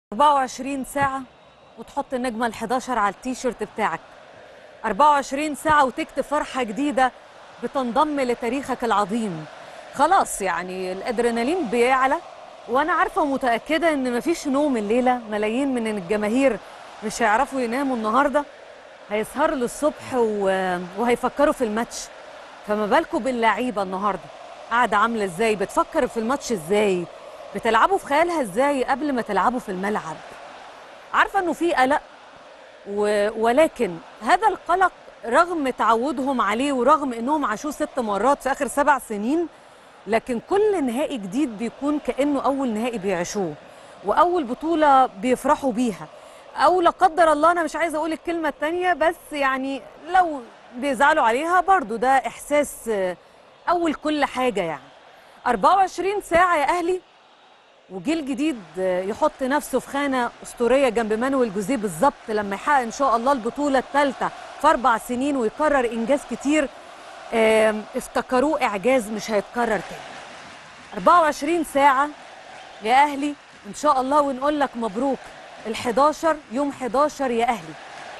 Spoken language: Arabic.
24 ساعة وتحط النجمة ال11 على التيشيرت بتاعك. 24 ساعة وتكتب فرحة جديدة بتنضم لتاريخك العظيم. خلاص يعني الادرينالين بيعلى، وانا عارفة ومتأكدة ان مفيش نوم الليلة. ملايين من الجماهير مش هيعرفوا يناموا النهاردة، هيسهروا للصبح وهيفكروا في الماتش. فما بالكم باللعيبة النهاردة قاعدة عاملة ازاي، بتفكر في الماتش ازاي، بتلعبوا في خيالها ازاي قبل ما تلعبوا في الملعب. عارفة انه في قلق ولكن هذا القلق رغم تعودهم عليه ورغم انهم عاشوه 6 مرات في اخر 7 سنين، لكن كل نهائي جديد بيكون كأنه اول نهائي بيعيشوه واول بطولة بيفرحوا بيها، او لا قدر الله انا مش عايزة اقول الكلمة التانية بس يعني لو بيزعلوا عليها برضو ده احساس اول كل حاجة. يعني 24 ساعة يا اهلي وجيل جديد يحط نفسه في خانة أسطورية جنب مانويل جوزيه بالظبط لما يحقق إن شاء الله البطولة الثالثة في 4 سنين ويكرر إنجاز كتير افتكروه إعجاز مش هيتكرر تاني. 24 ساعة يا أهلي إن شاء الله، ونقول لك مبروك ال11 يوم 11 يا أهلي.